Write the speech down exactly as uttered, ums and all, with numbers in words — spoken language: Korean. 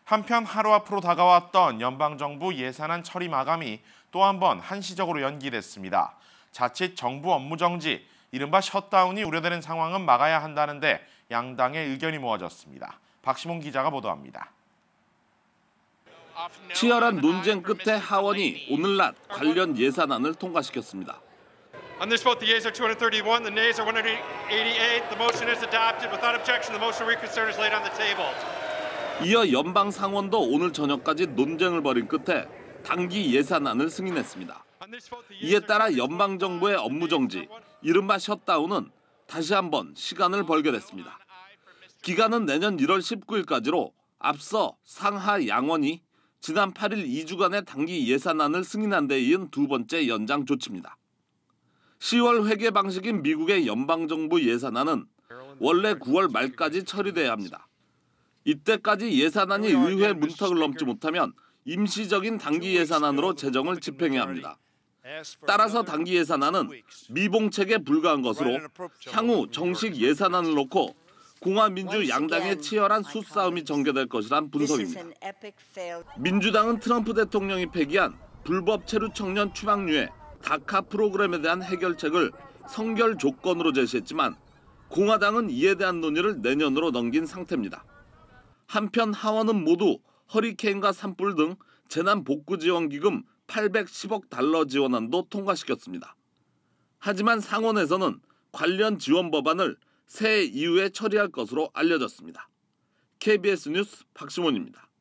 한편 하루 앞으로 다가왔던 연방정부 예산안 처리 마감이 또 한 번 한시적으로 연기됐습니다. 자칫 정부 업무 정지, 이른바 셧다운이 우려되는 상황은 막아야 한다는데 양당의 의견이 모아졌습니다. 박시몬 기자가 보도합니다. 치열한 논쟁 끝에 하원이 오늘 낮 관련 예산안을 통과시켰습니다. On this vote, the yeas are two hundred thirty-one, the nays are one hundred eighty-eight. The motion is adopted. Without objection, the motion to reconsider is laid on the table. 이어 연방 상원도 오늘 저녁까지 논쟁을 벌인 끝에 당기 예산안을 승인했습니다. 이에 따라 연방 정부의 업무 정지, 이른바 셧다운은 다시 한번 시간을 벌게 됐습니다. 기간은 내년 일월 십구일까지로 앞서 상하 양원이 지난 팔일 이 주간의 당기 예산안을 승인한 데 이은 두 번째 연장 조치입니다. 시월 회계 방식인 미국의 연방정부 예산안은 원래 구월 말까지 처리돼야 합니다. 이때까지 예산안이 의회 문턱을 넘지 못하면 임시적인 당기 예산안으로 재정을 집행해야 합니다. 따라서 당기 예산안은 미봉책에 불과한 것으로 향후 정식 예산안을 놓고 공화 민주 양당의 치열한 수싸움이 전개될 것이란 분석입니다. 민주당은 트럼프 대통령이 폐기한 불법 체류 청년 추방류의 다카 프로그램에 대한 해결책을 성결 조건으로 제시했지만 공화당은 이에 대한 논의를 내년으로 넘긴 상태입니다. 한편 하원은 모두 허리케인과 산불 등 재난 복구 지원 기금 팔백십억 달러 지원안도 통과시켰습니다. 하지만 상원에서는 관련 지원 법안을 새해 이후에 처리할 것으로 알려졌습니다. 케이비에스 뉴스 박시몬입니다.